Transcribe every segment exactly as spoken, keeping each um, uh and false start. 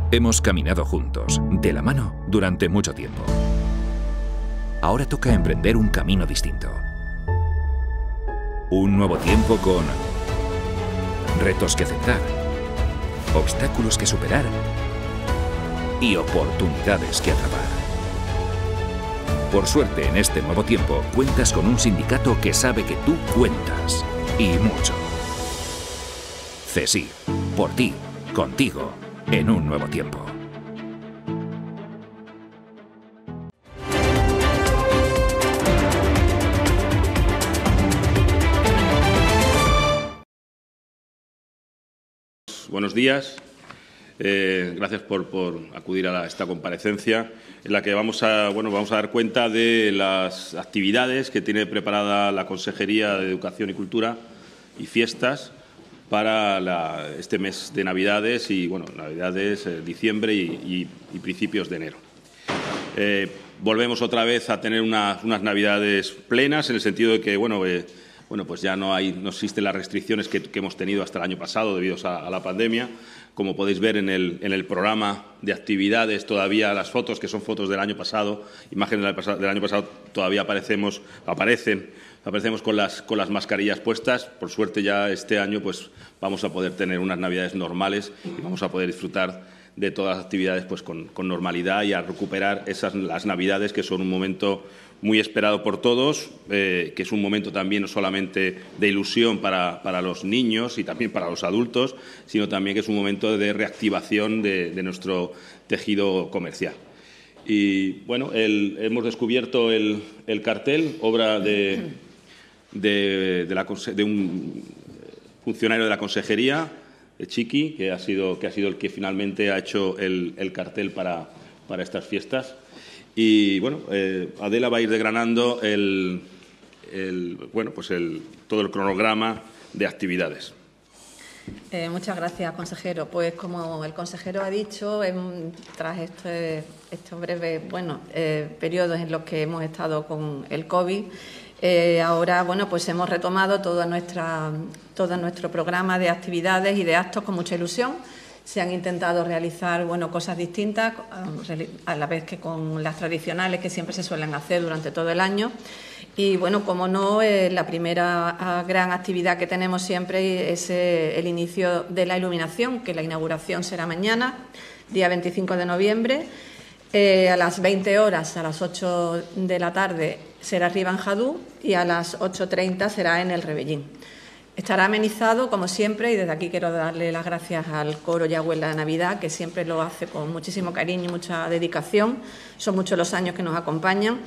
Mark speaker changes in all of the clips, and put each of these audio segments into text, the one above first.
Speaker 1: Hemos caminado juntos, de la mano, durante mucho tiempo. Ahora toca emprender un camino distinto. Un nuevo tiempo con retos que aceptar, obstáculos que superar y oportunidades que atrapar. Por suerte, en este nuevo tiempo, cuentas con un sindicato que sabe que tú cuentas, y mucho. CESIF, por ti, contigo, en un nuevo tiempo.
Speaker 2: Buenos días. Eh, gracias por, por acudir a la, esta comparecencia en la que vamos a, bueno, vamos a dar cuenta de las actividades que tiene preparada la Consejería de Educación y Cultura y Fiestas para la, este mes de Navidades y, bueno, Navidades, eh, diciembre y, y, y principios de enero. Eh, volvemos otra vez a tener una, unas Navidades plenas en el sentido de que, bueno, eh, bueno pues ya no, hay, no existen las restricciones que, que hemos tenido hasta el año pasado debido a, a la pandemia. Como podéis ver en el, en el programa de actividades, todavía las fotos, que son fotos del año pasado, imágenes del, pasado, del año pasado, todavía aparecemos, aparecen, aparecemos con las, con las mascarillas puestas. Por suerte, ya este año pues, vamos a poder tener unas Navidades normales y vamos a poder disfrutar de todas las actividades pues, con, con normalidad y a recuperar esas, las Navidades, que son un momento muy esperado por todos, eh, que es un momento también no solamente de ilusión para, para los niños y también para los adultos, sino también que es un momento de reactivación de, de nuestro tejido comercial. Y, bueno, el, hemos descubierto el, el cartel, obra de, de, de, la, de un funcionario de la Consejería, de Chiqui, que ha sido, que ha sido el que finalmente ha hecho el, el cartel para, para estas fiestas. Y, bueno, eh, Adela va a ir desgranando el, el, bueno, pues el, todo el cronograma de actividades.
Speaker 3: Eh, muchas gracias, consejero. Pues, como el consejero ha dicho, eh, tras este, estos breves bueno, eh, periodos en los que hemos estado con el COVID, eh, ahora bueno, pues hemos retomado toda nuestra, todo nuestro programa de actividades y de actos con mucha ilusión. Se han intentado realizar bueno, cosas distintas, a la vez que con las tradicionales que siempre se suelen hacer durante todo el año. Y, bueno, como no, eh, la primera gran actividad que tenemos siempre es eh, el inicio de la iluminación, que la inauguración será mañana, día veinticinco de noviembre. Eh, a las veinte horas, a las ocho de la tarde, será arriba en Jadú y a las ocho treinta será en el Rebellín. Estará amenizado, como siempre, y desde aquí quiero darle las gracias al coro Yagüela de Navidad, que siempre lo hace con muchísimo cariño y mucha dedicación. Son muchos los años que nos acompañan.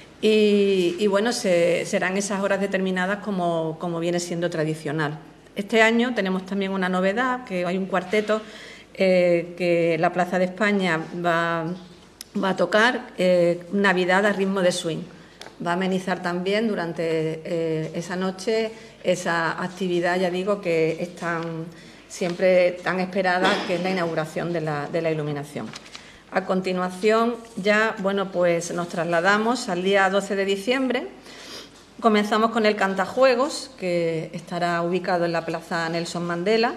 Speaker 3: Y, y bueno, se, serán esas horas determinadas como, como viene siendo tradicional. Este año tenemos también una novedad, que hay un cuarteto eh, que la Plaza de España va, va a tocar, eh, Navidad a ritmo de swing. Va a amenizar también durante eh, esa noche esa actividad, ya digo, que es tan, siempre tan esperada, que es la inauguración de la, de la iluminación. A continuación, ya bueno, pues nos trasladamos al día doce de diciembre. Comenzamos con el Cantajuegos, que estará ubicado en la Plaza Nelson Mandela.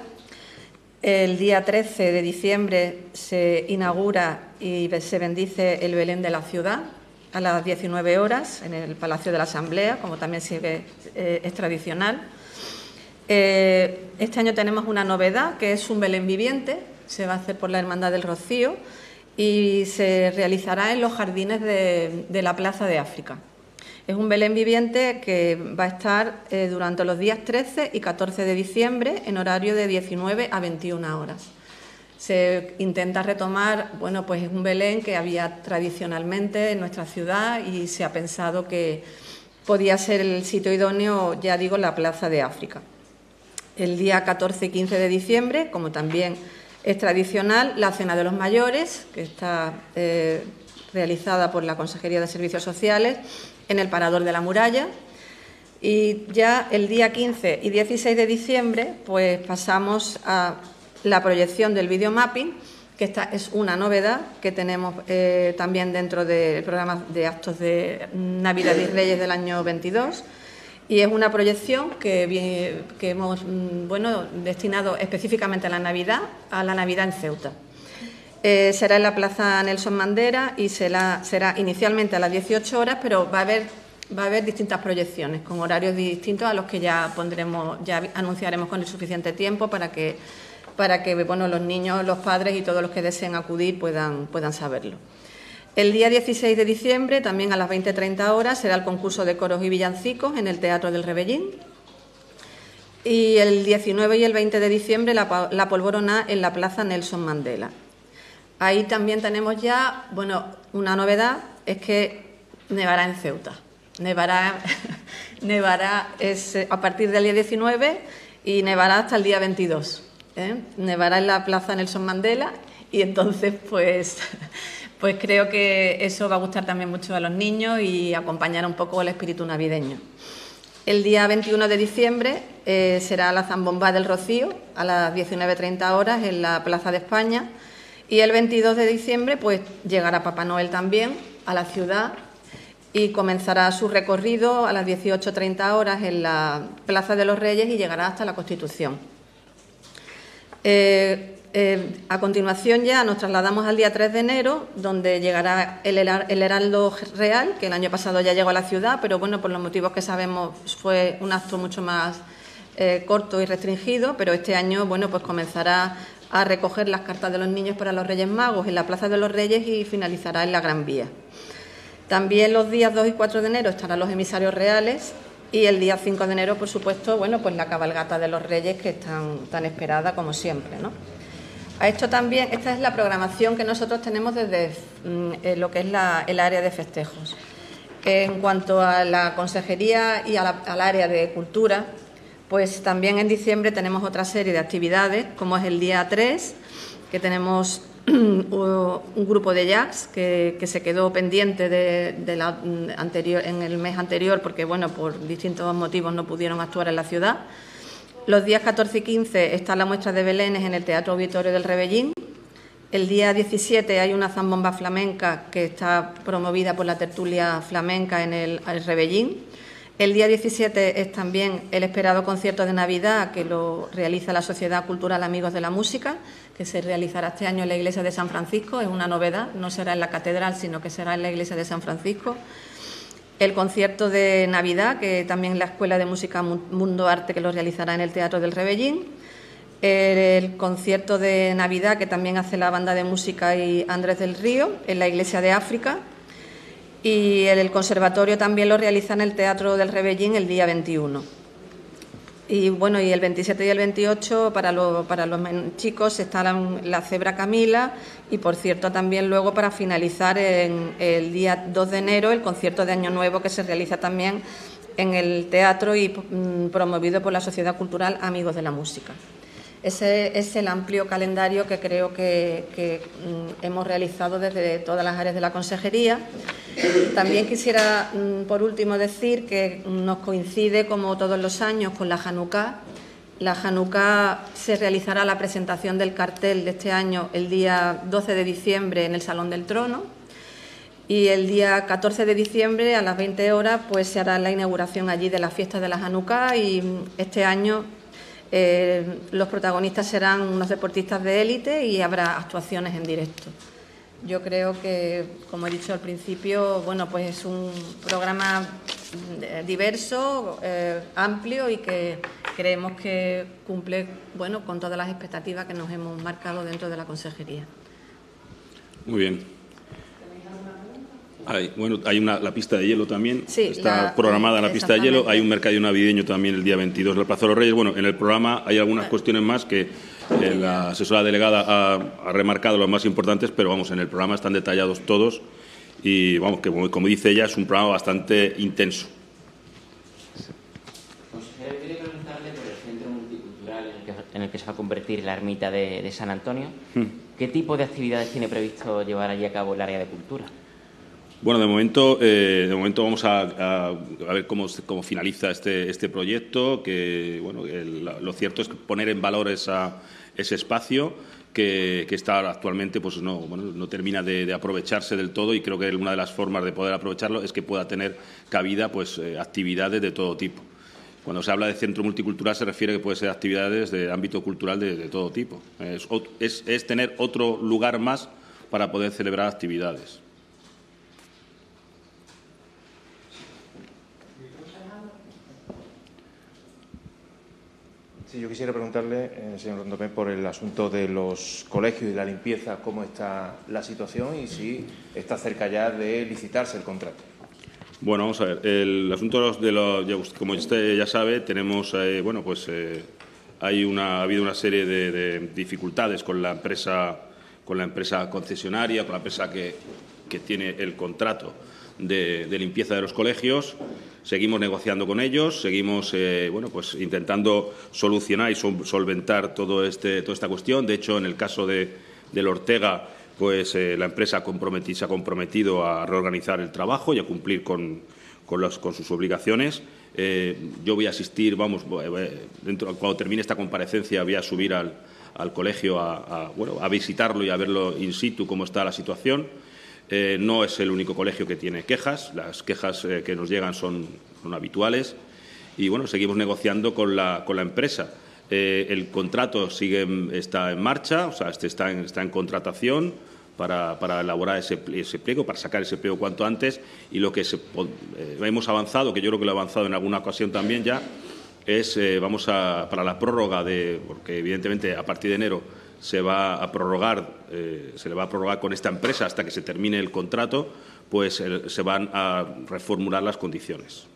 Speaker 3: El día trece de diciembre se inaugura y se bendice el Belén de la ciudad, a las diecinueve horas en el Palacio de la Asamblea, como también sigue, eh, es tradicional. Eh, este año tenemos una novedad, que es un Belén viviente, se va a hacer por la Hermandad del Rocío y se realizará en los jardines de, de la Plaza de África. Es un Belén viviente que va a estar eh, durante los días trece y catorce de diciembre en horario de diecinueve a veintiuna horas. Se intenta retomar, bueno, pues es un Belén que había tradicionalmente en nuestra ciudad y se ha pensado que podía ser el sitio idóneo, ya digo, la Plaza de África. El día catorce y quince de diciembre, como también es tradicional, la Cena de los Mayores, que está eh, realizada por la Consejería de Servicios Sociales en el Parador de la Muralla. Y ya el día quince y dieciséis de diciembre, pues pasamos a la proyección del videomapping, que esta es una novedad que tenemos eh, también dentro del programa de actos de Navidad y Reyes del año veintidós, y es una proyección que, que hemos bueno, destinado específicamente a la Navidad, a la Navidad en Ceuta. Eh, será en la Plaza Nelson Mandela y será, será inicialmente a las dieciocho horas, pero va a haber, va a haber distintas proyecciones con horarios distintos a los que ya pondremos, ya anunciaremos con el suficiente tiempo para que, para que bueno, los niños, los padres y todos los que deseen acudir puedan, puedan saberlo. El día dieciséis de diciembre, también a las veinte treinta horas, será el concurso de coros y villancicos en el Teatro del Rebellín. Y el diecinueve y el veinte de diciembre, la, la polvorona en la Plaza Nelson Mandela. Ahí también tenemos ya, bueno, una novedad, es que nevará en Ceuta. Nevará, nevará es, a partir del día diecinueve y nevará hasta el día veintidós. ¿eh? Nevará en la Plaza Nelson Mandela y entonces, pues, pues creo que eso va a gustar también mucho a los niños y acompañar un poco el espíritu navideño. El día veintiuno de diciembre eh, será la Zambomba del Rocío a las diecinueve treinta horas en la Plaza de España. Y el veintidós de diciembre pues llegará Papá Noel también a la ciudad y comenzará su recorrido a las dieciocho treinta horas en la Plaza de los Reyes y llegará hasta la Constitución. Eh, eh, a continuación ya nos trasladamos al día tres de enero, donde llegará el, el Heraldo Real, que el año pasado ya llegó a la ciudad, pero bueno, por los motivos que sabemos fue un acto mucho más eh, corto y restringido, pero este año bueno pues comenzará a recoger las cartas de los niños para los Reyes Magos en la Plaza de los Reyes y finalizará en la Gran Vía. También los días dos y cuatro de enero estarán los emisarios reales y el día cinco de enero, por supuesto, bueno, pues la cabalgata de los Reyes, que es tan, tan esperada como siempre, ¿no? A esto también, esta es la programación que nosotros tenemos desde mm, lo que es la, el área de festejos. En cuanto a la consejería y a la, al área de cultura, pues también en diciembre tenemos otra serie de actividades, como es el día tres, que tenemos un grupo de jazz que, que se quedó pendiente de, de la anterior, en el mes anterior porque, bueno, por distintos motivos no pudieron actuar en la ciudad. Los días catorce y quince está la muestra de belenes en el Teatro Auditorio del Rebellín. El día diecisiete hay una zambomba flamenca que está promovida por la tertulia flamenca en el, el Rebellín. El día diecisiete es también el esperado concierto de Navidad que lo realiza la Sociedad Cultural Amigos de la Música, que se realizará este año en la iglesia de San Francisco. Es una novedad, no será en la catedral, sino que será en la iglesia de San Francisco. El concierto de Navidad, que también la Escuela de Música Mundo Arte, que lo realizará en el Teatro del Rebellín. El concierto de Navidad, que también hace la banda de música y Andrés del Río, en la iglesia de África. Y el conservatorio también lo realiza en el Teatro del Rebellín el día veintiuno. Y bueno, y el veintisiete y el veintiocho para, lo, para los chicos está la, la Cebra Camila y, por cierto, también luego para finalizar en el día dos de enero el concierto de Año Nuevo que se realiza también en el teatro y mm, promovido por la Sociedad Cultural Amigos de la Música. Ese es el amplio calendario que creo que, que mm, hemos realizado desde todas las áreas de la consejería. También quisiera, mm, por último, decir que nos coincide, como todos los años, con la Hanukkah. La Hanukkah se realizará la presentación del cartel de este año el día doce de diciembre en el Salón del Trono y el día catorce de diciembre a las veinte horas pues, se hará la inauguración allí de la fiesta de la Hanukkah y este año Eh, los protagonistas serán unos deportistas de élite y habrá actuaciones en directo. Yo creo que, como he dicho al principio, bueno, pues es un programa diverso, eh, amplio y que creemos que cumple, bueno, con todas las expectativas que nos hemos marcado dentro de la consejería.
Speaker 2: Muy bien. Hay, bueno, hay una, la pista de hielo también,
Speaker 3: sí,
Speaker 2: está
Speaker 3: la,
Speaker 2: programada la pista de hielo, hay un mercadillo navideño también el día veintidós en la Plaza de los Reyes. Bueno, en el programa hay algunas cuestiones más que eh, la asesora delegada ha, ha remarcado las más importantes, pero vamos, en el programa están detallados todos y vamos, que como, como dice ella, es un programa bastante intenso.
Speaker 4: Consejero, quería preguntarle por el centro multicultural en el que, en el que se va a convertir la ermita de, de San Antonio. Hmm. ¿Qué tipo de actividades tiene previsto llevar allí a cabo el área de cultura?
Speaker 2: Bueno, de momento, eh, de momento vamos a, a, a ver cómo, cómo finaliza este, este proyecto, que bueno, el, lo cierto es que poner en valor esa, ese espacio que, que está actualmente, pues no, bueno, no termina de, de aprovecharse del todo y creo que una de las formas de poder aprovecharlo es que pueda tener cabida pues eh, actividades de todo tipo. Cuando se habla de centro multicultural se refiere que puede ser actividades de ámbito cultural de, de todo tipo. Es, es, es tener otro lugar más para poder celebrar actividades.
Speaker 5: Sí, yo quisiera preguntarle, eh, señor Rondomé, por el asunto de los colegios y la limpieza, cómo está la situación y si está cerca ya de licitarse el contrato.
Speaker 2: Bueno, vamos a ver. El asunto de los, de los como usted ya sabe, tenemos, eh, bueno, pues eh, hay una, ha habido una serie de, de dificultades con la empresa, con la empresa concesionaria, con la empresa que, que tiene el contrato de, de limpieza de los colegios. Seguimos negociando con ellos, seguimos eh, bueno, pues intentando solucionar y solventar todo este, toda esta cuestión. De hecho, en el caso de, del Ortega, pues eh, la empresa se ha comprometido a reorganizar el trabajo y a cumplir con, con, los, con sus obligaciones. Eh, yo voy a asistir, vamos, dentro, cuando termine esta comparecencia voy a subir al, al colegio a, a, bueno, a visitarlo y a verlo in situ cómo está la situación. Eh, no es el único colegio que tiene quejas, las quejas eh, que nos llegan son, son habituales y bueno, seguimos negociando con la, con la empresa. Eh, el contrato sigue, está en marcha, o sea, este está, en, está en contratación para, para elaborar ese, ese pliego, para sacar ese pliego cuanto antes y lo que se, eh, hemos avanzado, que yo creo que lo he avanzado en alguna ocasión también ya, es eh, vamos a, para la prórroga de, porque evidentemente a partir de enero se va a prorrogar, eh, se le va a prorrogar con esta empresa hasta que se termine el contrato, pues eh, se van a reformular las condiciones.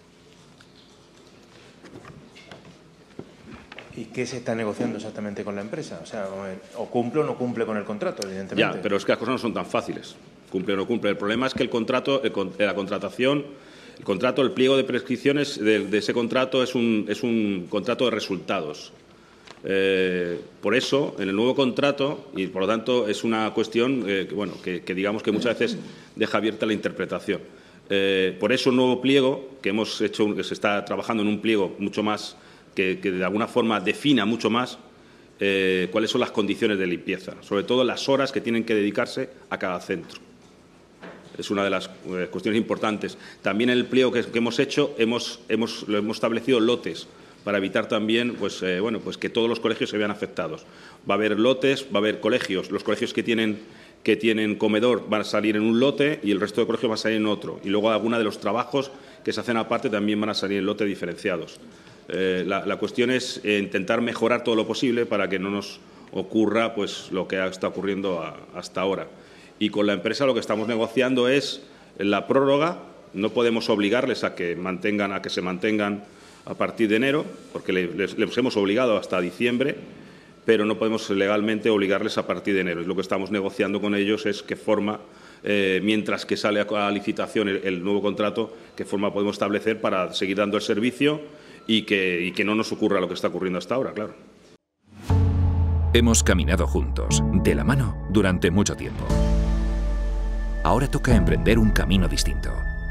Speaker 5: ¿Y qué se está negociando exactamente con la empresa? O sea, o cumple o no cumple con el contrato, evidentemente.
Speaker 2: Ya, pero es que las cosas no son tan fáciles. Cumple o no cumple. El problema es que el contrato, el, la contratación, el contrato, el pliego de prescripciones de, de ese contrato es un, es un contrato de resultados. Eh, por eso, en el nuevo contrato, y por lo tanto es una cuestión eh, que, bueno, que, que digamos que muchas veces deja abierta la interpretación. Eh, por eso, un nuevo pliego que hemos hecho, que se está trabajando en un pliego mucho más, que, que de alguna forma defina mucho más eh, cuáles son las condiciones de limpieza, sobre todo las horas que tienen que dedicarse a cada centro. Es una de las eh, cuestiones importantes. También en el pliego que, que hemos hecho hemos, hemos, lo hemos establecido lotes, para evitar también pues, eh, bueno, pues que todos los colegios se vean afectados. Va a haber lotes, va a haber colegios. Los colegios que tienen, que tienen comedor van a salir en un lote y el resto de colegios va a salir en otro. Y luego algunos de los trabajos que se hacen aparte también van a salir en lotes diferenciados. Eh, la, la cuestión es eh, intentar mejorar todo lo posible para que no nos ocurra pues, lo que está ocurriendo a, hasta ahora. Y con la empresa lo que estamos negociando es la prórroga. No podemos obligarles a que, mantengan, a que se mantengan a partir de enero, porque les, les hemos obligado hasta diciembre, pero no podemos legalmente obligarles a partir de enero. Y lo que estamos negociando con ellos es qué forma, eh, mientras que sale a licitación el, el nuevo contrato, qué forma podemos establecer para seguir dando el servicio y que, y que no nos ocurra lo que está ocurriendo hasta ahora, claro.
Speaker 1: Hemos caminado juntos, de la mano, durante mucho tiempo. Ahora toca emprender un camino distinto.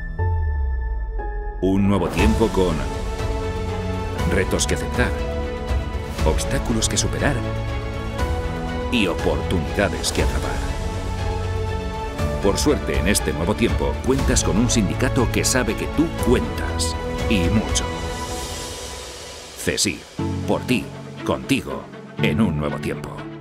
Speaker 1: Un nuevo tiempo con retos que aceptar, obstáculos que superar y oportunidades que atrapar. Por suerte, en este nuevo tiempo, cuentas con un sindicato que sabe que tú cuentas, y mucho. CESIF, por ti, contigo, en un nuevo tiempo.